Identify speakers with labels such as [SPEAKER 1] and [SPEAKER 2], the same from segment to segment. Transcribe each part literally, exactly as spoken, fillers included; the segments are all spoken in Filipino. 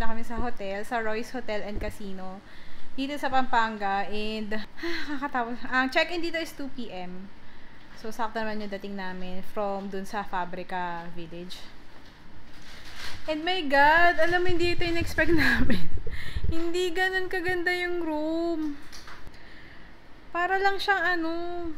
[SPEAKER 1] kami sa hotel, sa Royce Hotel and Casino dito sa Pampanga, and kakatapos. Ang check-in dito is two p m So, sakto naman yung dating namin from dun sa Fabrica Village. And my God, alam mo, hindi ito yung expect namin. Hindi ganun kaganda yung room. Para lang siyang ano,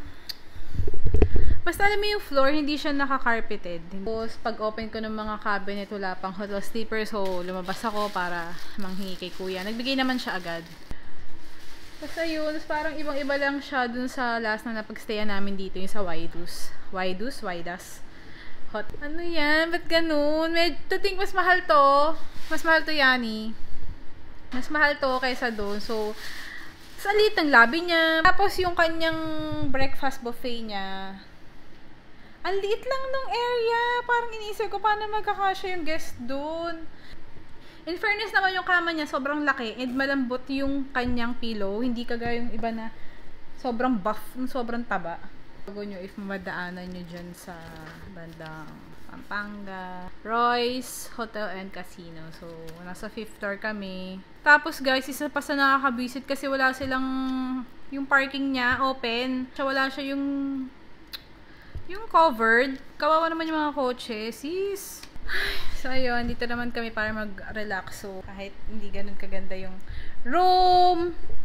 [SPEAKER 1] basta alam mo yung floor, hindi siya naka-carpeted. Tapos, pag-open ko ng mga cabinet, wala pang hotel sleeper. So, lumabas ako para manghingi kay kuya. Nagbigay naman siya agad. Basta yun, parang ibang-iba lang siya dun sa last na napagstayan namin dito, yung sa Waidus. Waidus? Waidas? Hot. Ano yan? Ba't ganun? Med to think mas mahal to. Mas mahal to, Yani. Mas mahal to kaysa doon. So, sa liit ng lobby niya. Tapos yung kanyang breakfast buffet niya, ang liit lang ng area. Parang iniisip ko, paano magkakasya yung guest doon? In fairness naman, yung kama niya sobrang laki and malambot yung kanyang pillow. Hindi kagaya yung iba na sobrang buff, sobrang taba. Bago nyo if mamadaanan nyo dyan sa bandang Pampanga, Royce Hotel and Casino. So, nasa fifth floor kami. Tapos guys, isa pa sa nakakabisit kasi wala silang, yung parking niya open. So, wala siya yung yung covered. Kawawa naman yung mga kotse. Sis! So, ayun. Dito naman kami para mag-relax. So, kahit hindi ganun kaganda yung room,